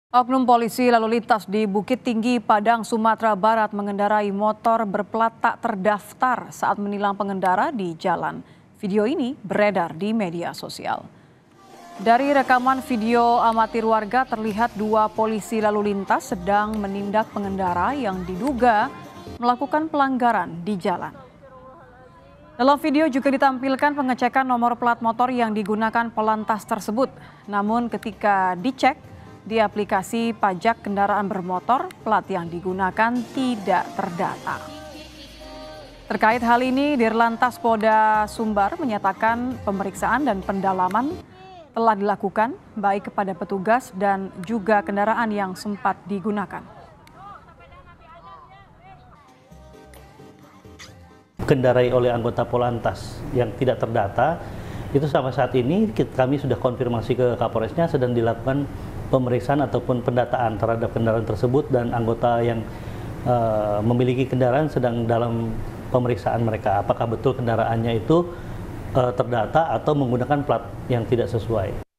Oknum polisi lalu lintas di Bukit Tinggi, Padang, Sumatera Barat mengendarai motor berplat tak terdaftar saat menilang pengendara di jalan. Video ini beredar di media sosial. Dari rekaman video amatir warga terlihat dua polisi lalu lintas sedang menindak pengendara yang diduga melakukan pelanggaran di jalan. Dalam video juga ditampilkan pengecekan nomor plat motor yang digunakan pelantas tersebut. Namun ketika dicek di aplikasi pajak kendaraan bermotor, plat yang digunakan tidak terdata. Terkait hal ini, Dirlantas Polda Sumbar menyatakan pemeriksaan dan pendalaman telah dilakukan baik kepada petugas dan juga kendaraan yang sempat digunakan. Kendarai oleh anggota Polantas yang tidak terdata, itu sampai saat ini kami sudah konfirmasi ke Kapolresnya, sedang dilakukan pemeriksaan ataupun pendataan terhadap kendaraan tersebut, dan anggota yang memiliki kendaraan sedang dalam pemeriksaan mereka apakah betul kendaraannya itu terdata atau menggunakan plat yang tidak sesuai.